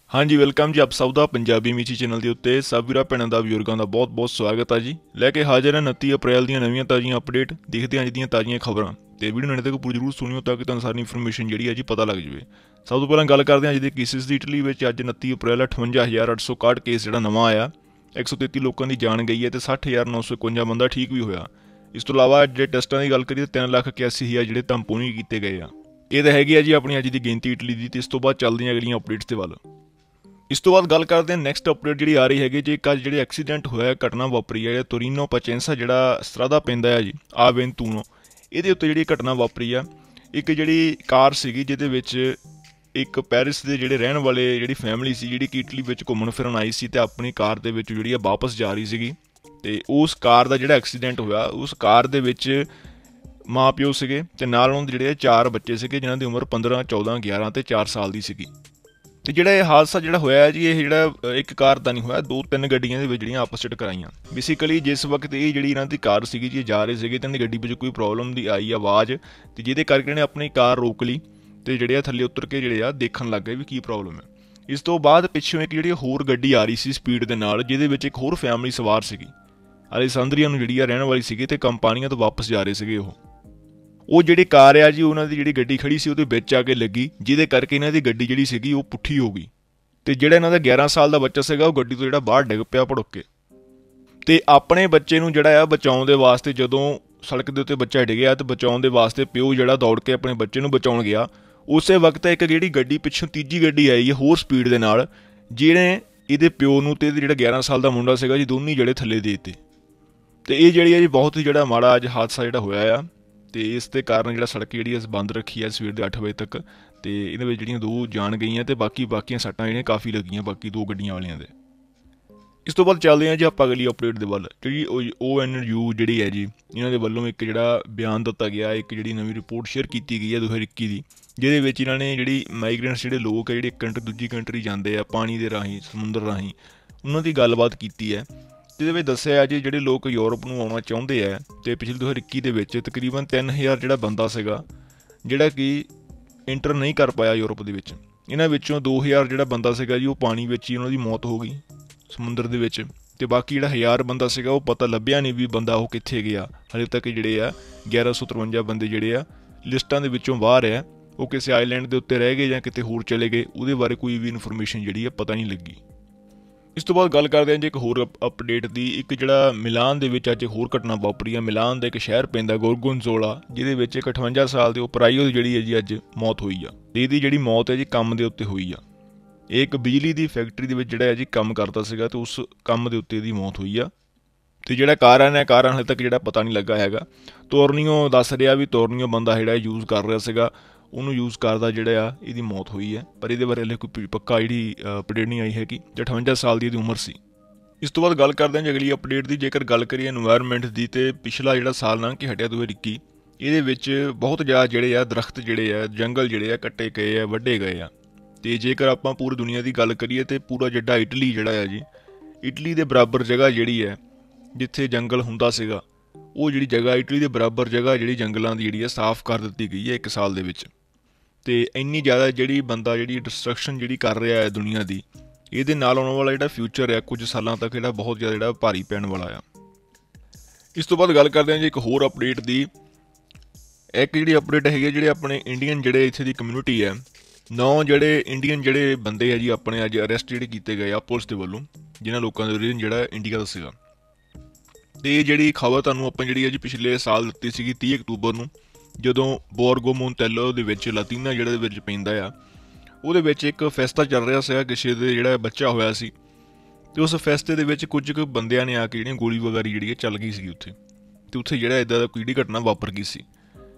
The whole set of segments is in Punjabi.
हाँ जी, वेलकम जी। आप सब ਦਾ ਪੰਜਾਬੀ ਮੀਚੀ ਚੈਨਲ ਦੇ ਉੱਤੇ ਸਭ ਵੀਰਾਂ ਭੈਣਾਂ ਦਾ ਬਜ਼ੁਰਗਾਂ ਦਾ ਬਹੁਤ-ਬਹੁਤ ਸਵਾਗਤ ਆ ਜੀ। ਲੈ ਕੇ ਹਾਜ਼ਰ ਹਾਂ 29 ਅਪ੍ਰੈਲ ਦੀਆਂ ਨਵੀਆਂ ਤਾਜ਼ੀਆਂ ਅਪਡੇਟ। ਦੇਖਦੇ ਹਾਂ ਅੱਜ ਦੀਆਂ ਤਾਜ਼ੀਆਂ ਖਬਰਾਂ ਤੇ ਵੀਡੀਓ ਨੂੰ ਤੱਕ ਪੂਰੀ ਜ਼ਰੂਰ ਸੁਣਿਓ ਤਾਂ ਕਿ ਤੁਹਾਨੂੰ ਸਾਰੀ ਇਨਫੋਰਮੇਸ਼ਨ ਜਿਹੜੀ ਹੈ ਜੀ ਪਤਾ ਲੱਗ ਜਾਵੇ। ਸਭ ਤੋਂ ਪਹਿਲਾਂ ਗੱਲ ਕਰਦੇ ਹਾਂ ਅੱਜ ਦੇ ਕੇਸਿਸ ਦੀ। ਇਟਲੀ ਵਿੱਚ ਅੱਜ 29 ਅਪ੍ਰੈਲ 58861 ਕੇਸ ਜਿਹੜਾ ਨਵਾਂ ਆਇਆ। 133 ਲੋਕਾਂ ਦੀ ਜਾਨ ਗਈ ਹੈ ਤੇ 60951 ਬੰਦਾ ਠੀਕ ਵੀ ਹੋਇਆ। ਇਸ ਤੋਂ ਇਲਾਵਾ ਜਿਹੜੇ ਟੈਸਟਾਂ ਦੀ ਗੱਲ ਕਰੀਏ 3,81,000 ਜਿਹੜੇ ਟੈਂਪੋਨੀ ਕੀਤੇ ਗਏ ਆ। ਇਹ ਤਾਂ ਹੈਗੀ ਆ ਜੀ ਆਪਣੀ ਅੱਜ ਦੀ ਗਿਣਤੀ ਇਟਲੀ ਦੀ। ਤੇ ਇਸ ਤੋਂ ਬਾਅਦ ਚੱਲਦੀਆਂ ਅਗਲੀਆਂ ਅਪਡੇਟਸ ਦੇ ਵੱਲ। ਇਸ ਤੋਂ ਬਾਅਦ ਗੱਲ ਕਰਦੇ ਹਾਂ ਨੈਕਸਟ ਅਪਡੇਟ ਜਿਹੜੀ ਆ ਰਹੀ ਹੈਗੀ ਜੀ। ਇੱਕ ਅੱਜ ਜਿਹੜੇ ਐਕਸੀਡੈਂਟ ਹੋਇਆ, ਘਟਨਾ ਵਾਪਰੀ ਹੈ ਤੋਰੀਨੋ ਪਚੈਂਸਾ ਜਿਹੜਾ ਸਟਰਾਦਾ ਪੈਂਦਾ ਹੈ ਜੀ ਆਵੈਂਤੂਨੋ, ਇਹਦੇ ਉੱਤੇ ਜਿਹੜੀ ਘਟਨਾ ਵਾਪਰੀ ਆ। ਇੱਕ ਜਿਹੜੀ ਕਾਰ ਸੀਗੀ ਜਿਹਦੇ ਵਿੱਚ ਇੱਕ ਪੈਰਿਸ ਦੇ ਜਿਹੜੇ ਰਹਿਣ ਵਾਲੇ ਜਿਹੜੀ ਫੈਮਿਲੀ ਸੀ ਜਿਹੜੀ ਕਿ ਇਟਲੀ ਵਿੱਚ ਘੁੰਮਣ ਫਿਰਨ ਆਈ ਸੀ ਤੇ ਆਪਣੀ ਕਾਰ ਦੇ ਵਿੱਚ ਜਿਹੜੀ ਆ ਵਾਪਸ ਜਾ ਰਹੀ ਸੀਗੀ। ਤੇ ਉਸ ਕਾਰ ਦਾ ਜਿਹੜਾ ਐਕਸੀਡੈਂਟ ਹੋਇਆ, ਉਸ ਕਾਰ ਦੇ ਵਿੱਚ ਮਾਂ ਪਿਓ ਸੀਗੇ ਤੇ ਨਾਲ ਉਹਨਾਂ ਦੇ ਜਿਹੜੇ 4 ਬੱਚੇ ਸੀਗੇ ਜਿਨ੍ਹਾਂ ਦੀ ਉਮਰ 15, 14, 11 ਤੇ 4 ਸਾਲ ਦੀ ਸੀਗੀ। ਤੇ ਜਿਹੜਾ ਇਹ ਹਾਦਸਾ ਜਿਹੜਾ ਹੋਇਆ ਜੀ, ਇਹ ਜਿਹੜਾ ਇੱਕ ਕਾਰ ਦਾ ਨਹੀਂ ਹੋਇਆ, 2-3 ਗੱਡੀਆਂ ਦੇ ਵਿੱਚ ਜਿਹੜੀਆਂ ਆਪਸ 'ਚ ਟਕਰਾਈਆਂ। ਬੇਸਿਕਲੀ ਜਿਸ ਵਕਤ ਇਹ ਜਿਹੜੀ ਇਹਨਾਂ ਦੀ ਕਾਰ ਸੀਗੀ ਜੀ ਜਾ ਰਹੇ ਸੀਗੇ ਤੇ ਇਹਨਾਂ ਦੀ ਗੱਡੀ ਵਿੱਚ ਕੋਈ ਪ੍ਰੋਬਲਮ ਦੀ ਆਈ ਆਵਾਜ਼, ਤੇ ਜਿਹਦੇ ਕਰਕੇ ਇਹਨੇ ਆਪਣੀ ਕਾਰ ਰੋਕ ਲਈ ਤੇ ਜਿਹੜੇ ਆ ਥੱਲੇ ਉਤਰ ਕੇ ਜਿਹੜੇ ਆ ਦੇਖਣ ਲੱਗ ਗਏ ਵੀ ਕੀ ਪ੍ਰੋਬਲਮ ਹੈ। ਇਸ ਤੋਂ ਬਾਅਦ ਪਿੱਛੋਂ ਇੱਕ ਜਿਹੜੀ ਹੋਰ ਗੱਡੀ ਆ ਰਹੀ ਸੀ ਸਪੀਡ ਦੇ ਨਾਲ, ਜਿਹਦੇ ਵਿੱਚ ਇੱਕ ਹੋਰ ਫੈਮਿਲੀ ਸਵਾਰ ਸੀਗੀ। ਅਲੈਸਾਂਦਰੀਆ ਨੂੰ ਜਿਹੜੀ ਆ ਰਹਿਣ ਵਾਲੀ ਸੀਗੀ ਤੇ ਕੰਪਨੀਆਂ ਤੋਂ ਵਾਪਸ ਜਾ ਰਹੇ ਸੀਗੇ। ਉਹ ਜਿਹੜੀ ਕਾਰ ਆ ਜੀ ਉਹਨਾਂ ਦੀ ਜਿਹੜੀ ਗੱਡੀ ਖੜੀ ਸੀ ਉਹਦੇ ਵਿੱਚ ਆ ਕੇ ਲੱਗੀ, ਜਿਹਦੇ ਕਰਕੇ ਇਹਨਾਂ ਦੀ ਗੱਡੀ ਜਿਹੜੀ ਸੀਗੀ ਉਹ ਪੁੱਠੀ ਹੋ ਗਈ। ਤੇ ਜਿਹੜਾ ਇਹਨਾਂ ਦਾ 11 ਸਾਲ ਦਾ ਬੱਚਾ ਸੀਗਾ ਉਹ ਗੱਡੀ ਤੋਂ ਜਿਹੜਾ ਬਾਹਰ ਡਿੱਗ ਪਿਆ ਭੜਕ ਕੇ। ਤੇ ਆਪਣੇ ਬੱਚੇ ਨੂੰ ਜਿਹੜਾ ਆ ਬਚਾਉਣ ਦੇ ਵਾਸਤੇ ਜਦੋਂ ਸੜਕ ਦੇ ਉੱਤੇ ਬੱਚਾ ਡਿੱਗਿਆ ਤੇ ਬਚਾਉਣ ਦੇ ਵਾਸਤੇ ਪਿਓ ਜਿਹੜਾ ਦੌੜ ਕੇ ਆਪਣੇ ਬੱਚੇ ਨੂੰ ਬਚਾਉਣ ਗਿਆ, ਉਸੇ ਵਕਤ ਇੱਕ ਜਿਹੜੀ ਗੱਡੀ ਪਿੱਛੋਂ ਤੀਜੀ ਗੱਡੀ ਆਈ ਹੈ ਹੋਰ ਸਪੀਡ ਦੇ ਨਾਲ, ਜਿਹਨੇ ਇਹਦੇ ਪਿਓ ਨੂੰ ਤੇ ਜਿਹੜਾ 11 ਸਾਲ ਦਾ ਮੁੰਡਾ ਸੀਗਾ ਜੀ ਦੋਨੇ ਜਿਹੜੇ ਥੱਲੇ ਦੇ ਦਿੱਤੇ। ਤੇ ਇਹ ਜਿਹੜੀ ਹੈ ਜੀ ਬਹੁਤ ਹੀ ਜਿਹੜਾ ਮਾੜਾ ਅੱਜ ਹਾਦਸਾ ਜਿਹੜਾ ਹੋਇਆ ਆ। ਤੇ ਇਸ ਦੇ ਕਾਰਨ ਜਿਹੜਾ ਸੜਕ ਜਿਹੜੀ ਹੈ ਬੰਦ ਰੱਖੀ ਹੈ ਸਵੇਰ ਦੇ 8 ਵਜੇ ਤੱਕ। ਤੇ ਇਹਦੇ ਵਿੱਚ ਜਿਹੜੀਆਂ 2 ਜਾਨ ਗਈਆਂ ਤੇ ਬਾਕੀਆਂ ਸੱਟਾਂ ਜਿਹੜੀਆਂ ਕਾਫੀ ਲੱਗੀਆਂ ਬਾਕੀ 2 ਗੱਡੀਆਂ ਵਾਲਿਆਂ ਦੇ। ਇਸ ਤੋਂ ਬਾਅਦ ਚੱਲਦੇ ਹਾਂ ਜੀ ਆਪਾਂ ਅਗਲੀ ਅਪਡੇਟ ਦੇ ਵੱਲ। ਜਿਹੜੀ ONU ਜਿਹੜੀ ਹੈ ਜੀ ਇਹਨਾਂ ਦੇ ਵੱਲੋਂ ਇੱਕ ਜਿਹੜਾ ਬਿਆਨ ਦਿੱਤਾ ਗਿਆ, ਇੱਕ ਜਿਹੜੀ ਨਵੀਂ ਰਿਪੋਰਟ ਸ਼ੇਅਰ ਕੀਤੀ ਗਈ ਹੈ 2021 ਦੀ, ਜਿਹਦੇ ਵਿੱਚ ਇਹਨਾਂ ਨੇ ਜਿਹੜੀ ਮਾਈਗ੍ਰੈਂਟਸ ਜਿਹੜੇ ਲੋਕ ਹੈ ਜਿਹੜੇ ਇੱਕ ਕੰਟਰੀ ਦੂਜੀ ਕੰਟਰੀ ਜਾਂਦੇ ਆ ਪਾਣੀ ਦੇ ਰਾਹੀਂ ਸਮੁੰਦਰ ਰਾਹੀਂ, ਉਹਨਾਂ ਦੀ ਗੱਲਬਾਤ ਕੀਤੀ ਹੈ। ਜਿਹਦੇ ਵਿੱਚ ਦੱਸਿਆ ਜੀ ਜਿਹੜੇ ਲੋਕ ਯੂਰਪ ਨੂੰ ਆਉਣਾ ਚਾਹੁੰਦੇ ਆ ਤੇ ਪਿਛਲੇ 2021 ਦੇ ਵਿੱਚ ਤਕਰੀਬਨ 3000 ਜਿਹੜਾ ਬੰਦਾ ਸੀਗਾ ਜਿਹੜਾ ਕਿ ਇੰਟਰ ਨਹੀਂ ਕਰ ਪਾਇਆ ਯੂਰਪ ਦੇ ਵਿੱਚ। ਇਹਨਾਂ ਵਿੱਚੋਂ 2000 ਜਿਹੜਾ ਬੰਦਾ ਸੀਗਾ ਜੀ ਉਹ ਪਾਣੀ ਵਿੱਚ ਹੀ ਉਹਨਾਂ ਦੀ ਮੌਤ ਹੋ ਗਈ ਸਮੁੰਦਰ ਦੇ ਵਿੱਚ। ਤੇ ਬਾਕੀ ਜਿਹੜਾ 1000 ਬੰਦਾ ਸੀਗਾ ਉਹ ਪਤਾ ਲੱਭਿਆ ਨਹੀਂ ਵੀ ਬੰਦਾ ਉਹ ਕਿੱਥੇ ਗਿਆ। ਹਾਲੇ ਤੱਕ ਜਿਹੜੇ ਆ 1153 ਬੰਦੇ ਜਿਹੜੇ ਆ ਲਿਸਟਾਂ ਦੇ ਵਿੱਚੋਂ ਬਾਹਰ ਆ, ਉਹ ਕਿਸੇ ਆਈਲੈਂਡ ਦੇ ਉੱਤੇ ਰਹਿ ਗਏ ਜਾਂ ਕਿਤੇ ਹੋਰ ਚਲੇ ਗਏ, ਉਹਦੇ ਬਾਰੇ ਕੋਈ ਵੀ ਇਨਫੋਰਮੇਸ਼ਨ ਜਿਹੜੀ ਆ ਪਤਾ ਨਹੀਂ ਲੱਗੀ। ਇਸ ਤੋਂ ਬਾਅਦ ਗੱਲ ਕਰਦੇ ਹਾਂ ਜੀ ਇੱਕ ਹੋਰ ਅਪਡੇਟ ਦੀ। ਇੱਕ ਜਿਹੜਾ ਮਿਲਾਨ ਦੇ ਵਿੱਚ ਅੱਜ ਹੋਰ ਘਟਨਾ ਵਾਪਰੀ ਆ। ਮਿਲਾਨ ਦਾ ਇੱਕ ਸ਼ਹਿਰ ਪੈਂਦਾ ਗੋਰਗੋਨਜ਼ੋਲਾ, ਜਿਹਦੇ ਵਿੱਚ ਇੱਕ 58 ਸਾਲ ਦੇ ਉਪਰਾਈਓ ਦੀ ਜਿਹੜੀ ਹੈ ਜੀ ਅੱਜ ਮੌਤ ਹੋਈ ਆ। ਤੇ ਇਹਦੀ ਜਿਹੜੀ ਮੌਤ ਹੈ ਜੀ ਕੰਮ ਦੇ ਉੱਤੇ ਹੋਈ ਆ। ਇਹ ਇੱਕ ਬਿਜਲੀ ਦੀ ਫੈਕਟਰੀ ਦੇ ਵਿੱਚ ਜਿਹੜਾ ਹੈ ਜੀ ਕੰਮ ਕਰਦਾ ਸੀਗਾ ਤੇ ਉਸ ਕੰਮ ਦੇ ਉੱਤੇ ਇਹਦੀ ਮੌਤ ਹੋਈ ਆ। ਤੇ ਜਿਹੜਾ ਕਾਰਨ ਹਾਲੇ ਤੱਕ ਜਿਹੜਾ ਪਤਾ ਨਹੀਂ ਲੱਗਾ ਹੈਗਾ। ਤੋਰਨੀਓ ਦੱਸ ਰਿਹਾ ਵੀ ਤੋਰਨੀਓ ਬੰਦਾ ਜਿਹੜਾ ਯੂਜ਼ ਕਰ ਰਿਹਾ ਸੀਗਾ, ਉਹਨੂੰ ਯੂਜ਼ ਕਰਦਾ ਜਿਹੜਾ ਆ ਇਹਦੀ ਮੌਤ ਹੋਈ ਹੈ। ਪਰ ਇਹਦੇ ਬਾਰੇ ਹਲੇ ਕੋਈ ਪੱਕਾ ਜਿਹੜੀ ਅਪਡੇਟ ਨਹੀਂ ਆਈ ਹੈਗੀ। 58 ਸਾਲ ਦੀ ਇਹਦੀ ਉਮਰ ਸੀ। ਇਸ ਤੋਂ ਬਾਅਦ ਗੱਲ ਕਰਦੇ ਹਾਂ ਜੀ ਅਗਲੀ ਅਪਡੇਟ ਦੀ। ਜੇਕਰ ਗੱਲ ਕਰੀਏ ਇਨਵਾਇਰਨਮੈਂਟ ਦੀ, ਤੇ ਪਿਛਲਾ ਜਿਹੜਾ ਸਾਲ ਲੰਘ ਕੇ ਹਟਿਆ 2021, ਇਹਦੇ ਵਿੱਚ ਬਹੁਤ ਜ਼ਿਆਦਾ ਜਿਹੜੇ ਆ ਦਰਖਤ ਜਿਹੜੇ ਆ ਜੰਗਲ ਜਿਹੜੇ ਆ ਕੱਟੇ ਗਏ ਆ, ਵੱਢੇ ਗਏ ਆ। ਤੇ ਜੇਕਰ ਆਪਾਂ ਪੂਰੀ ਦੁਨੀਆ ਦੀ ਗੱਲ ਕਰੀਏ ਤੇ ਪੂਰਾ ਜਿਹੜਾ ਇਟਲੀ ਜਿਹੜਾ ਆ ਜੀ, ਇਟਲੀ ਦੇ ਬਰਾਬਰ ਜਗ੍ਹਾ ਜਿਹੜੀ ਹੈ ਜਿੱਥੇ ਜੰਗਲ ਹੁੰਦਾ ਸੀਗਾ, ਉਹ ਜਿਹੜੀ ਜਗ੍ਹਾ ਇਟਲੀ ਦੇ ਬਰਾਬਰ ਜਗ੍ਹਾ ਜਿਹੜੀ ਜੰਗਲਾਂ ਦੀ ਜਿਹੜੀ ਹੈ ਸਾਫ਼ ਕਰ ਦਿੱਤੀ ਗਈ ਹੈ 1 ਸਾਲ ਦੇ ਵਿੱਚ। ਤੇ ਇੰਨੀ ਜ਼ਿਆਦਾ ਜਿਹੜੀ ਬੰਦਾ ਜਿਹੜੀ ਡਿਸਟਰਕਸ਼ਨ ਜਿਹੜੀ ਕਰ ਰਿਹਾ ਹੈ ਦੁਨੀਆ ਦੀ, ਇਹਦੇ ਨਾਲ ਆਉਣ ਵਾਲਾ ਜਿਹੜਾ ਫਿਊਚਰ ਹੈ ਕੁਝ ਸਾਲਾਂ ਤੱਕ ਜਿਹੜਾ ਬਹੁਤ ਜ਼ਿਆਦਾ ਜਿਹੜਾ ਭਾਰੀ ਪੈਣ ਵਾਲਾ ਆ। ਇਸ ਤੋਂ ਬਾਅਦ ਗੱਲ ਕਰਦੇ ਹਾਂ ਜੀ ਇੱਕ ਹੋਰ ਅਪਡੇਟ ਦੀ। ਇੱਕ ਜਿਹੜੀ ਅਪਡੇਟ ਹੈਗੀ ਜਿਹੜੇ ਆਪਣੇ ਇੰਡੀਅਨ ਜਿਹੜੇ ਇੱਥੇ ਦੀ ਕਮਿਊਨਿਟੀ ਹੈ, 9 ਜਿਹੜੇ ਇੰਡੀਅਨ ਜਿਹੜੇ ਬੰਦੇ ਆ ਜੀ ਆਪਣੇ ਅੱਜ ਅਰੈਸਟ ਜਿਹੜੇ ਕੀਤੇ ਗਏ ਆ ਪੁਲਿਸ ਦੇ ਵੱਲੋਂ, ਜਿਨ੍ਹਾਂ ਲੋਕਾਂ ਦਾ ਰੀਜਨ ਜਿਹੜਾ ਇੰਡੀਆ ਦਾ ਸੀਗਾ। ਤੇ ਇਹ ਜਿਹੜੀ ਖਬਰ ਤੁਹਾਨੂੰ ਆਪਾਂ ਜਿਹੜੀ ਹੈ ਜੀ ਪਿਛਲੇ ਸਾਲ ਦਿੱਤੀ ਸੀਗੀ 30 ਅਕਤੂਬਰ ਨੂੰ, ਜਦੋਂ ਬੋਰਗੋ ਮੋਂਤੈਲੋ ਦੇ ਵਿੱਚ ਲਾਤੀਨਾ ਜਿਹੜਾ ਦੇ ਵਿੱਚ ਪੈਂਦਾ ਆ, ਉਹਦੇ ਵਿੱਚ ਇੱਕ ਫੈਸਟਾ ਚੱਲ ਰਿਹਾ ਸੀਗਾ, ਕਿਸੇ ਦੇ ਜਿਹੜਾ ਬੱਚਾ ਹੋਇਆ ਸੀ। ਤੇ ਉਸ ਫੈਸਟੇ ਦੇ ਵਿੱਚ ਕੁਝ ਕੁ ਬੰਦਿਆਂ ਨੇ ਆ ਕੇ ਜਿਹੜੀਆਂ ਗੋਲੀ ਵਗੈਰੀ ਜਿਹੜੀ ਚੱਲ ਗਈ ਸੀਗੀ ਉੱਥੇ। ਤੇ ਉੱਥੇ ਜਿਹੜਾ ਇੱਦਾਂ ਦਾ ਕੋਈ ਜਿਹੜੀ ਘਟਨਾ ਵਾਪਰ ਗਈ ਸੀ,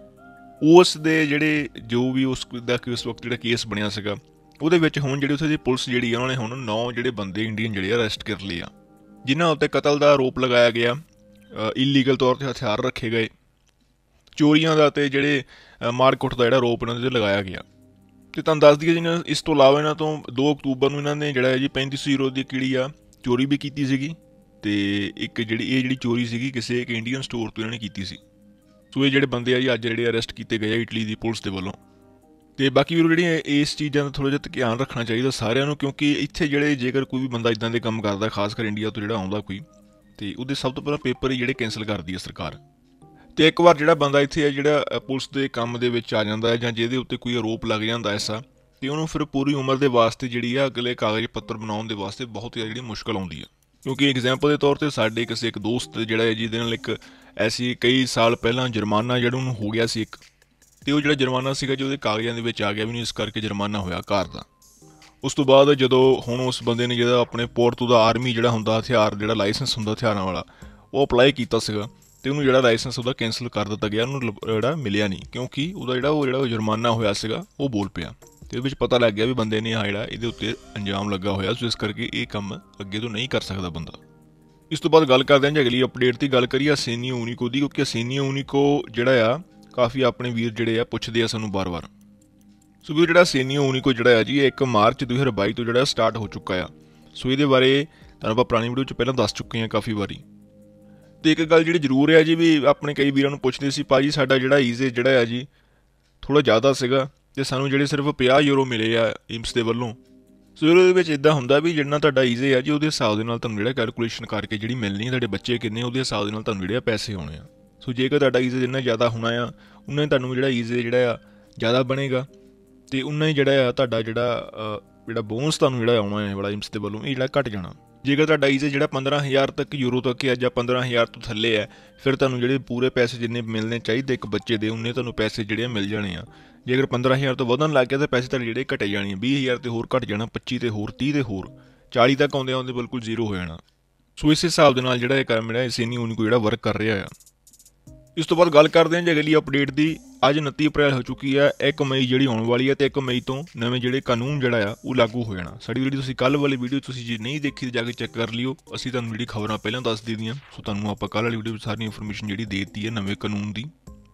ਉਸ ਦੇ ਜਿਹੜੇ ਜੋ ਵੀ ਉਸ ਦਾ ਉਸ ਵਕਤ ਜਿਹੜਾ ਕੇਸ ਬਣਿਆ ਸੀਗਾ, ਉਹਦੇ ਵਿੱਚ ਹੁਣ ਜਿਹੜੀ ਉੱਥੇ ਦੀ ਪੁਲਿਸ ਜਿਹੜੀ ਆ ਉਹਨਾਂ ਨੇ ਹੁਣ 9 ਜਿਹੜੇ ਬੰਦੇ ਇੰਡੀਅਨ ਜਿਹੜੇ ਅਰੈਸਟ ਕਰ ਲਏ ਆ, ਜਿਨ੍ਹਾਂ ਉੱਤੇ ਕਤਲ ਦਾ ਆਰੋਪ ਲਗਾਇਆ ਗਿਆ, ਇਲੀਗਲ ਤੌਰ 'ਤੇ ਹਥਿਆਰ ਰੱਖੇ ਗਏ, ਚੋਰੀਆਂ ਦਾ ਤੇ ਜਿਹੜੇ ਮਾਰਕੁੱਟ ਦਾ ਜਿਹੜਾ ਆਰੋਪ ਇਹਨਾਂ 'ਤੇ ਲਗਾਇਆ ਗਿਆ। ਤੇ ਤੁਹਾਨੂੰ ਦੱਸ ਦਈਏ ਜੀ ਇਸ ਤੋਂ ਇਲਾਵਾ ਇਹਨਾਂ ਤੋਂ 2 ਅਕਤੂਬਰ ਨੂੰ ਇਹਨਾਂ ਨੇ ਜਿਹੜਾ ਜੀ 3500 ਯੂਰੋ ਦੀ ਕਿਹੜੀ ਆ ਚੋਰੀ ਵੀ ਕੀਤੀ ਸੀਗੀ। ਤੇ ਇੱਕ ਜਿਹੜੀ ਚੋਰੀ ਸੀਗੀ ਕਿਸੇ ਇੱਕ ਇੰਡੀਅਨ ਸਟੋਰ ਤੋਂ ਇਹਨਾਂ ਨੇ ਕੀਤੀ ਸੀ। ਸੋ ਇਹ ਜਿਹੜੇ ਬੰਦੇ ਆ ਜੀ ਅੱਜ ਜਿਹੜੇ ਅਰੈਸਟ ਕੀਤੇ ਗਏ ਆ ਇਟਲੀ ਦੀ ਪੁਲਿਸ ਦੇ ਵੱਲੋਂ। ਤੇ ਬਾਕੀ ਵੀਰੋ ਜਿਹੜੀਆਂ ਇਸ ਚੀਜ਼ਾਂ ਦਾ ਥੋੜ੍ਹਾ ਜਿਹਾ ਧਿਆਨ ਰੱਖਣਾ ਚਾਹੀਦਾ ਸਾਰਿਆਂ ਨੂੰ, ਕਿਉਂਕਿ ਇੱਥੇ ਜਿਹੜੇ ਜੇਕਰ ਕੋਈ ਵੀ ਬੰਦਾ ਇਦਾਂ ਦੇ ਕੰਮ ਕਰਦਾ, ਖਾਸ ਕਰ ਇੰਡੀਆ ਤੋਂ ਜਿਹੜਾ ਆਉਂਦਾ ਕੋਈ, ਤੇ ਉਹਦੇ ਸਭ ਤੋਂ ਪਹਿਲਾਂ ਪੇਪਰ ਹੀ ਜਿਹੜੇ ਕੈਂਸਲ ਕਰਦੀ ਹੈ ਸਰਕਾਰ। ਤੇ ਇੱਕ ਵਾਰ ਜਿਹੜਾ ਬੰਦਾ ਇੱਥੇ ਹੈ ਜਿਹੜਾ ਪੁਲਿਸ ਦੇ ਕੰਮ ਦੇ ਵਿੱਚ ਆ ਜਾਂਦਾ ਹੈ ਜਾਂ ਜਿਹਦੇ ਉੱਤੇ ਕੋਈ ਆਰੋਪ ਲੱਗ ਜਾਂਦਾ ਐਸਾ, ਤੇ ਉਹਨੂੰ ਫਿਰ ਪੂਰੀ ਉਮਰ ਦੇ ਵਾਸਤੇ ਜਿਹੜੀ ਆ ਅਗਲੇ ਕਾਗਜ਼ ਪੱਤਰ ਬਣਾਉਣ ਦੇ ਵਾਸਤੇ ਬਹੁਤ ਜ਼ਿਆਦਾ ਜਿਹੜੀ ਮੁਸ਼ਕਲ ਆਉਂਦੀ ਹੈ। ਕਿਉਂਕਿ ਐਗਜ਼ਾਮਪਲ ਦੇ ਤੌਰ ਤੇ ਸਾਡੇ ਕਿਸੇ ਇੱਕ ਦੋਸਤ ਜਿਹੜਾ ਹੈ ਜਿਹਦੇ ਨਾਲ ਇੱਕ ਐਸੀ ਕਈ ਸਾਲ ਪਹਿਲਾਂ ਜੁਰਮਾਨਾ ਜਿਹੜਾ ਉਹਨੂੰ ਹੋ ਗਿਆ ਸੀ ਇੱਕ, ਤੇ ਉਹ ਜਿਹੜਾ ਜੁਰਮਾਨਾ ਸੀਗਾ ਜੀ ਉਹਦੇ ਕਾਗਜ਼ਾਂ ਦੇ ਵਿੱਚ ਆ ਗਿਆ ਵੀ ਨਹੀਂ, ਇਸ ਕਰਕੇ ਜੁਰਮਾਨਾ ਹੋਇਆ ਕਾਰ ਦਾ। ਉਸ ਤੋਂ ਬਾਅਦ ਜਦੋਂ ਹੁਣ ਉਸ ਬੰਦੇ ਨੇ ਜਿਹੜਾ ਆਪਣੇ ਪੋਰਟ ਦਾ ਆਰਮੀ ਜਿਹੜਾ ਹੁੰਦਾ ਹਥਿਆਰ ਜਿਹੜਾ ਲਾਇਸੈਂਸ ਹੁੰਦਾ ਹਥਿਆਰਾਂ ਵਾਲਾ, ਉਹ ਅਪਲਾਈ ਕੀਤਾ ਸੀਗਾ, ਤੇ ਉਹਨੂੰ ਜਿਹੜਾ ਲਾਇਸੈਂਸ ਉਹਦਾ ਕੈਂਸਲ ਕਰ ਦਿੱਤਾ ਗਿਆ, ਉਹਨੂੰ ਜਿਹੜਾ ਮਿਲਿਆ ਨਹੀਂ, ਕਿਉਂਕਿ ਉਹਦਾ ਜਿਹੜਾ ਜੁਰਮਾਨਾ ਹੋਇਆ ਸੀਗਾ ਉਹ ਬੋਲ ਪਿਆ, ਤੇ ਉਹਦੇ ਵਿੱਚ ਪਤਾ ਲੱਗ ਗਿਆ ਵੀ ਬੰਦੇ ਨੇ ਜਿਹੜਾ ਇਹਦੇ ਉੱਤੇ ਅੰਜਾਮ ਲੱਗਾ ਹੋਇਆ, ਸੋ ਇਸ ਕਰਕੇ ਇਹ ਕੰਮ ਅੱਗੇ ਤੋਂ ਨਹੀਂ ਕਰ ਸਕਦਾ ਬੰਦਾ। ਇਸ ਤੋਂ ਬਾਅਦ ਗੱਲ ਕਰਦੇ ਹਾਂ ਜੀ ਅਗਲੀ ਅਪਡੇਟ ਦੀ। ਗੱਲ ਕਰੀਏ ਅਸੇਨੀਓ ਊਨੀਕੋ ਦੀ, ਕਿਉਂਕਿ ਅਸੇਨੀਓ ਊਨੀਕੋ ਜਿਹੜਾ ਆ ਕਾਫੀ ਆਪਣੇ ਵੀਰ ਜਿਹੜੇ ਆ ਪੁੱਛਦੇ ਆ ਸਾਨੂੰ ਬਾਰ-ਬਾਰ। ਸੋ ਵੀਰ ਜਿਹੜਾ ਅਸੇਨੀਓ ਊਨੀਕੋ ਜਿਹੜਾ ਆ ਜੀ ਇਹ 1 ਮਾਰਚ 2022 ਤੋਂ ਜਿਹੜਾ ਸਟਾਰਟ ਹੋ ਚੁੱਕਾ ਆ। ਸੋ ਇਹਦੇ ਬਾਰੇ ਤੁਹਾਨੂੰ ਆਪਾਂ ਪੁਰਾਣੀ ਵੀਡੀਓ 'ਚ ਪਹਿਲਾਂ ਦੱਸ ਚੁੱਕੇ ਹਾਂ ਕਾਫੀ ਵਾਰੀ। ਤੇ ਇੱਕ ਗੱਲ ਜਿਹੜੀ ਜ਼ਰੂਰ ਹੈ ਜੀ ਵੀ ਆਪਣੇ ਕਈ ਵੀਰਾਂ ਨੂੰ ਪੁੱਛਦੇ ਸੀ ਭਾਜੀ ਸਾਡਾ ਜਿਹੜਾ ਈਜ਼ੇ ਜਿਹੜਾ ਆ ਜੀ ਥੋੜ੍ਹਾ ਜ਼ਿਆਦਾ ਸੀਗਾ, ਤੇ ਸਾਨੂੰ ਜਿਹੜੇ ਸਿਰਫ 50 ਯੂਰੋ ਮਿਲੇ ਆ ਏਮਸ ਦੇ ਵੱਲੋਂ। ਸੋ ਇਹਦੇ ਵਿੱਚ ਇੱਦਾਂ ਹੁੰਦਾ ਵੀ ਜਿੰਨਾ ਤੁਹਾਡਾ ਈਜ਼ੇ ਆ ਜੀ ਉਹਦੇ ਹਿਸਾਬ ਦੇ ਨਾਲ ਤੁਹਾਨੂੰ ਜਿਹੜਾ ਕੈਲਕੂਲੇਸ਼ਨ ਕਰਕੇ ਜਿਹੜੀ ਮਿਲਣੀ ਤੁਹਾਡੇ ਬੱਚੇ ਕਿੰਨੇ ਉਹਦੇ ਹਿਸਾਬ ਦੇ ਨਾਲ ਤੁਹਾਨੂੰ ਜਿਹੜੇ ਪੈਸੇ ਆਉਣੇ ਆ। ਸੋ ਜੇਕਰ ਤੁਹਾਡਾ ਈਜ਼ੇ ਜਿੰਨਾ ਜ਼ਿਆਦਾ ਹੋਣਾ ਆ ਉਨਾ ਹੀ ਤੁਹਾਨੂੰ ਜਿਹੜਾ ਈਜ਼ੇ ਜਿਹੜਾ ਆ ਜ਼ਿਆਦਾ ਬਣੇਗਾ, ਤੇ ਉਨਾ ਹੀ ਜਿਹੜਾ ਆ ਤੁਹਾਡਾ ਜਿਹੜਾ ਬੋਨਸ ਤੁਹਾਨੂੰ ਜਿਹੜਾ ਆਉਣਾ ਹੈ ਵਾਲਾ ਏਮਸ ਦੇ ਵੱਲੋਂ ਇਹ ਜਿਹੜਾ ਘਟ ਜਾਣਾ। ਜੇਕਰ ਤੁਹਾਡਾ ਈਜ਼ੇ ਜਿਹੜਾ 15,000 ਤੱਕ ਯੂਰੋ ਤੱਕ ਹੈ ਜਾਂ 15,000 ਤੋਂ ਥੱਲੇ ਹੈ, ਫਿਰ ਤੁਹਾਨੂੰ ਜਿਹੜੇ ਪੂਰੇ ਪੈਸੇ ਜਿੰਨੇ ਮਿਲਣੇ ਚਾਹੀਦੇ ਇੱਕ ਬੱਚੇ ਦੇ ਉਨੇ ਤੁਹਾਨੂੰ ਪੈਸੇ ਜਿਹੜੇ ਮਿਲ ਜਾਣੇ ਆ। ਜੇਕਰ 15,000 ਤੋਂ ਵਧਣ ਲੱਗ ਗਿਆ ਤਾਂ ਪੈਸੇ ਤੁਹਾਡੇ ਜਿਹੜੇ ਘਟੇ ਜਾਣੇ ਆ, 20,000 ਤੇ ਹੋਰ ਘਟ ਜਾਣਾ, 25 ਤੇ ਹੋਰ 30 ਤੇ ਹੋਰ 40 ਤੱਕ ਆਉਂਦੇ ਬਿਲਕੁਲ ਜ਼ੀਰੋ ਹੋ ਜਾਣਾ। ਸੋ ਇਸ ਹਿਸਾਬ ਦੇ ਨਾਲ ਜਿਹੜਾ ਇਹ ਕੰਮ ਜਿਹੜਾ ਅਸੇਨੀਓ ਊਨੀਕੋ ਜਿਹੜਾ ਵਰਕ ਕਰ ਰਿਹਾ ਆ। ਇਸ ਤੋਂ ਬਾਅਦ ਗੱਲ ਕਰਦੇ ਹਾਂ ਜੀ ਅਗਲੀ ਅਪਡੇਟ ਦੀ। ਅੱਜ 29 ਅਪ੍ਰੈਲ ਹੋ ਚੁੱਕੀ ਹੈ, 1 ਮਈ ਜਿਹੜੀ ਆਉਣ ਵਾਲੀ ਹੈ, ਤੇ 1 ਮਈ ਤੋਂ ਨਵੇਂ ਜਿਹੜੇ ਕਾਨੂੰਨ ਜਿਹੜਾ ਆ ਉਹ ਲਾਗੂ ਹੋ ਜਾਣਾ। ਸਾਡੀ ਜਿਹੜੀ ਤੁਸੀਂ ਕੱਲ੍ਹ ਵਾਲੀ ਵੀਡੀਓ ਤੁਸੀਂ ਜੇ ਨਹੀਂ ਦੇਖੀ ਤਾਂ ਜਾ ਕੇ ਚੈੱਕ ਕਰ ਲਿਓ, ਅਸੀਂ ਤੁਹਾਨੂੰ ਜਿਹੜੀ ਖਬਰਾਂ ਪਹਿਲਾਂ ਦੱਸ ਦਿੱਤੀਆਂ। ਸੋ ਤੁਹਾਨੂੰ ਆਪਾਂ ਕੱਲ੍ਹ ਵਾਲੀ ਵੀਡੀਓ ਵਿੱਚ ਸਾਰੀ ਇਨਫੋਰਮੇਸ਼ਨ ਜਿਹੜੀ ਦੇ ਦਿੱਤੀ ਹੈ ਨਵੇਂ ਕਾਨੂੰਨ ਦੀ।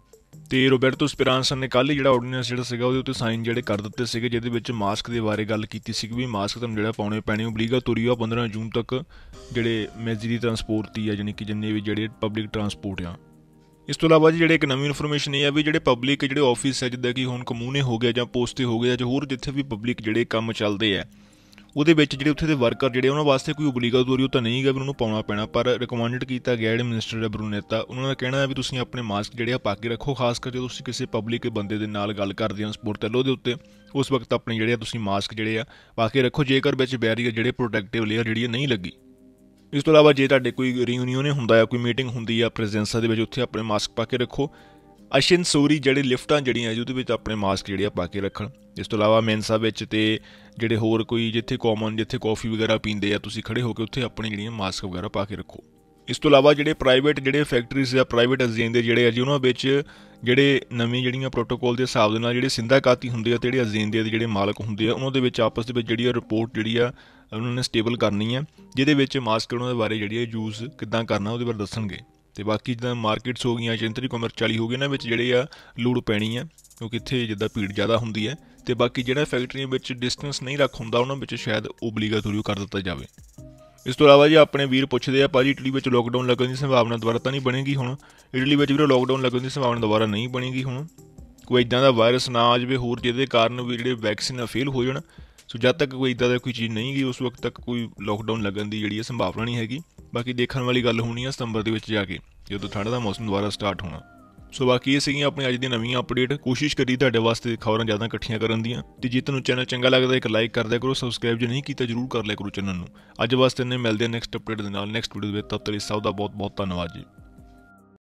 ਤੇ ਰੋਬਰਟੋ ਸਪੀਰਾਂਸਾ ਨੇ ਕੱਲ੍ਹ ਹੀ ਜਿਹੜਾ ਆਰਡੀਨੈਂਸ ਜਿਹੜਾ ਸੀਗਾ ਉਹਦੇ ਉੱਤੇ ਸਾਈਨ ਜਿਹੜੇ ਕਰ ਦਿੱਤੇ ਸੀਗੇ, ਜਿਹਦੇ ਵਿੱਚ ਮਾਸਕ ਦੇ ਬਾਰੇ ਗੱਲ ਕੀਤੀ ਸੀ ਵੀ ਮਾਸਕ ਤੁਹਾਨੂੰ ਜਿਹੜਾ ਪਾਉਣੇ ਪੈਣੇ ਓਬਲੀਗਾਟੋਰੀ ਆ 15 ਜੂਨ ਤੱਕ ਜਿਹੜੇ ਮੈਜਰੀ ਟਰਾਂਸਪੋਰਟ ਦੀ ਆ, ਜਾਣੀ ਕਿ ਜਿੰਨੇ ਵੀ ਜਿਹੜੇ ਪਬਲਿਕ ਟਰਾਂਸਪੋਰਟ ਆ। ਇਸ ਤੋਂ ਇਲਾਵਾ ਜੀ ਜਿਹੜੇ ਇੱਕ ਨਵੀਂ ਇਨਫੋਰਮੇਸ਼ਨ ਇਹ ਆ ਵੀ ਜਿਹੜੇ ਪਬਲਿਕ ਜਿਹੜੇ ਆਫਿਸ ਹੈ ਜਿੱਦਾਂ ਕਿ ਹੁਣ ਕਮੂਨੇ ਹੋ ਗਿਆ ਜਾਂ ਪੋਸਟੇ ਹੋ ਗਏ ਜਾਂ ਹੋਰ ਜਿੱਥੇ ਵੀ ਪਬਲਿਕ ਜਿਹੜੇ ਕੰਮ ਚੱਲਦੇ ਆ ਉਹਦੇ ਵਿੱਚ ਜਿਹੜੇ ਉੱਥੇ ਦੇ ਵਰਕਰ ਜਿਹੜੇ ਉਹਨਾਂ ਵਾਸਤੇ ਕੋਈ ਓਬਲੀਗਾਟੋਰੀ ਉਹ ਤਾਂ ਨਹੀਂ ਹੈਗਾ ਵੀ ਉਹਨਾਂ ਨੂੰ ਪਾਉਣਾ ਪੈਣਾ, ਪਰ ਰਿਕਮੈਂਡਡ ਕੀਤਾ ਗਿਆ ਜਿਹੜੇ ਮਿਨਿਸਟਰ ਬਰੂਨੇਤਾ ਉਹਨਾਂ ਦਾ ਕਹਿਣਾ ਹੈ ਵੀ ਤੁਸੀਂ ਆਪਣੇ ਮਾਸਕ ਜਿਹੜੇ ਆ ਪਾ ਕੇ ਰੱਖੋ, ਖਾਸ ਕਰ ਜਦੋਂ ਤੁਸੀਂ ਕਿਸੇ ਪਬਲਿਕ ਬੰਦੇ ਦੇ ਨਾਲ ਗੱਲ ਕਰਦੇ ਹੋ ਸਪੋਰਟੈਲੋ ਦੇ ਉੱਤੇ, ਉਸ ਵਕਤ ਆਪਣੇ ਜਿਹੜੇ ਆ ਤੁਸੀਂ ਮਾਸਕ ਜਿਹੜੇ ਆ ਪਾ ਕੇ ਰੱਖੋ, ਜੇਕਰ ਵਿੱਚ ਬੈਰੀਅਰ ਜਿਹੜੇ ਪ੍ਰੋਟੈਕਟਿਵ ਲੇਅਰ ਜਿਹੜੀ ਨਹੀਂ ਲੱਗੀ। ਇਸ ਤੋਂ ਇਲਾਵਾ ਜੇ ਤੁਹਾਡੇ ਕੋਈ ਰੀਯੂਨੀਅਨ ਹੁੰਦਾ ਆ, ਕੋਈ ਮੀਟਿੰਗ ਹੁੰਦੀ ਆ ਪ੍ਰੈਜ਼ੈਂਸਾ ਦੇ ਵਿੱਚ, ਉੱਥੇ ਆਪਣੇ ਮਾਸਕ ਪਾ ਕੇ ਰੱਖੋ। ਅਸ਼ਿਨਸੋਰੀ ਜਿਹੜੇ ਲਿਫਟਾਂ ਜਿਹੜੀਆਂ ਜੀ ਉਹਦੇ ਵਿੱਚ ਆਪਣੇ ਮਾਸਕ ਜਿਹੜੇ ਆ ਪਾ ਕੇ ਰੱਖਣ। ਇਸ ਤੋਂ ਇਲਾਵਾ ਮੈਂਸਾ ਵਿੱਚ ਤੇ ਜਿਹੜੇ ਹੋਰ ਕੋਈ ਜਿੱਥੇ ਕਾਮਨ ਜਿੱਥੇ ਕੌਫੀ ਵਗੈਰਾ ਪੀਂਦੇ ਆ ਤੁਸੀਂ ਖੜੇ ਹੋ ਕੇ ਉੱਥੇ ਆਪਣੀ ਜਿਹੜੀਆਂ ਮਾਸਕ ਵਗੈਰਾ ਪਾ ਕੇ ਰੱਖੋ। ਇਸ ਤੋਂ ਇਲਾਵਾ ਜਿਹੜੇ ਪ੍ਰਾਈਵੇਟ ਜਿਹੜੇ ਫੈਕਟਰੀਜ਼ ਆ ਪ੍ਰਾਈਵੇਟ ਅਜੀਂਦੇ ਜਿਹੜੇ ਆ ਜੀ ਉਹਨਾਂ ਵਿੱਚ ਜਿਹੜੇ ਨਵੀਂ ਜਿਹੜੀਆਂ ਪ੍ਰੋਟੋਕੋਲ ਦੇ ਹਿਸਾਬ ਦੇ ਨਾਲ ਜਿਹੜੇ ਸਿੰਦਾਕਾਤੀ ਹੁੰਦੇ ਆ ਤੇ ਜਿਹੜੇ ਅਜੀਂਦੇ ਦੇ ਜਿਹੜੇ ਮਾਲਕ ਹੁੰਦੇ ਆ ਉਹਨਾਂ ਦੇ ਵਿੱਚ ਆਪਸ ਦੇ ਵਿੱਚ ਜਿਹੜੀ ਰਿਪੋਰਟ ਜਿਹੜੀ ਆ ਉਹਨਾਂ ਨੇ ਸਟੇਬਲ ਕਰਨੀ ਹੈ, ਜਿਹਦੇ ਵਿੱਚ ਮਾਸਕ ਉਹਨਾਂ ਦੇ ਬਾਰੇ ਜਿਹੜੀ ਯੂਜ਼ ਕਿੱਦਾਂ ਕਰਨਾ ਉਹਦੇ ਬਾਰੇ ਦੱਸਣਗੇ। ਤੇ ਬਾਕੀ ਜਿੱਦਾਂ ਮਾਰਕੀਟਸ ਹੋ ਗਈਆਂ, ਜੰਤਰੀ ਕਮਰਚ ਵਾਲੀ ਹੋ ਗਈ, ਇਹਨਾਂ ਵਿੱਚ ਜਿਹੜੇ ਆ ਲੋੜ ਪੈਣੀ ਆ ਕਿਉਂਕਿ ਇੱਥੇ ਜਿੱਦਾਂ ਭੀੜ ਜ਼ਿਆਦਾ ਹੁੰਦੀ ਹੈ। ਤੇ ਬਾਕੀ ਜਿਹੜਾ ਫੈਕਟਰੀਆਂ ਵਿੱਚ ਡਿਸਟੈਂਸ ਨਹੀਂ ਰੱਖ ਹੁੰਦਾ ਉਹਨਾਂ ਵਿੱਚ ਸ਼ਾਇਦ ਓਬਲੀਗਾਟੋਰੀ ਕਰ ਦਿੱਤਾ ਜਾਵੇ। ਇਸ ਤੋਂ ਇਲਾਵਾ ਜੀ ਆਪਣੇ ਵੀਰ ਪੁੱਛਦੇ ਆ ਭਾਜੀ ਇਟਲੀ ਵਿੱਚ ਲੋਕਡਾਊਨ ਲੱਗਣ ਦੀ ਸੰਭਾਵਨਾ ਦੁਬਾਰਾ ਤਾਂ ਨਹੀਂ ਬਣੇਗੀ ਹੁਣ? ਇਟਲੀ ਵਿੱਚ ਵੀਰੇ ਲੋਕਡਾਊਨ ਲੱਗਣ ਦੀ ਸੰਭਾਵਨਾ ਦੁਬਾਰਾ ਨਹੀਂ ਬਣੇਗੀ ਹੁਣ। ਕੋਈ ਇੱਦਾਂ ਦਾ ਵਾਇਰਸ ਨਾ ਆ ਜਾਵੇ ਹੋਰ ਜਿਹਦੇ ਕਾਰਨ ਵੀ ਜਿਹੜੇ ਵੈਕਸੀਨ ਫੇਲ ਹੋ ਜਾਣ। ਸੋ ਜਦ ਤੱਕ ਕੋਈ ਇੱਦਾਂ ਦਾ ਕੋਈ ਚੀਜ਼ ਨਹੀਂ ਗਈ ਉਸ ਵਕਤ ਤੱਕ ਕੋਈ ਲੋਕਡਾਊਨ ਲੱਗਣ ਦੀ ਜਿਹੜੀ ਸੰਭਾਵਨਾ ਨਹੀਂ ਹੈਗੀ। ਬਾਕੀ ਦੇਖਣ ਵਾਲੀ ਗੱਲ ਹੋਣੀ ਆ ਸਤੰਬਰ ਦੇ ਵਿੱਚ ਜਾ ਕੇ ਜਦੋਂ ਠੰਡ ਦਾ ਮੌਸਮ ਦੁਬਾਰਾ ਸਟਾਰਟ ਹੋਣਾ। ਸੋ ਬਾਕੀ ਇਹ ਸੀਗੀਆਂ ਆਪਣੀ ਅੱਜ ਦੀ ਨਵੀਂ ਅਪਡੇਟ। ਕੋਸ਼ਿਸ਼ ਕਰੀ ਤੁਹਾਡੇ ਵਾਸਤੇ ਖਬਰਾਂ ਜ਼ਿਆਦਾ ਇਕੱਠੀਆਂ ਕਰਨ ਦੀਆਂ, ਤੇ ਜੇ ਤੁਹਾਨੂੰ ਚੈਨਲ ਚੰਗਾ ਲੱਗਦਾ ਇੱਕ ਲਾਈਕ ਕਰ ਦਿਆ ਕਰੋ, ਸਬਸਕ੍ਰਾਈਬ ਜੇ ਨਹੀਂ ਕੀਤਾ ਜ਼ਰੂਰ ਕਰ ਲਿਆ ਕਰੋ ਚੈਨਲ ਨੂੰ। ਅੱਜ ਵਾਸਤੇ ਨੇ ਮਿਲਦੇ ਆ ਨੈਕਸਟ ਅਪਡੇਟ ਦੇ ਨਾਲ ਨੈਕਸਟ ਵੀਡੀਓ ਦੇ ਵਿੱਚ। ਤਦ ਤੱਕ ਸਭ ਦਾ ਬਹੁਤ ਬਹੁਤ ਧੰਨਵਾਦ ਜੀ।